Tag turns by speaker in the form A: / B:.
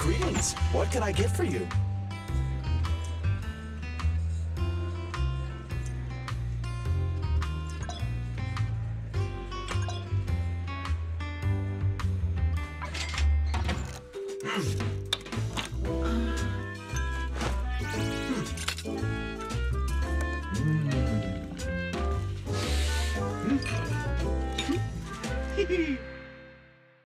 A: Greetings. What can I get for you?
B: Hee hee.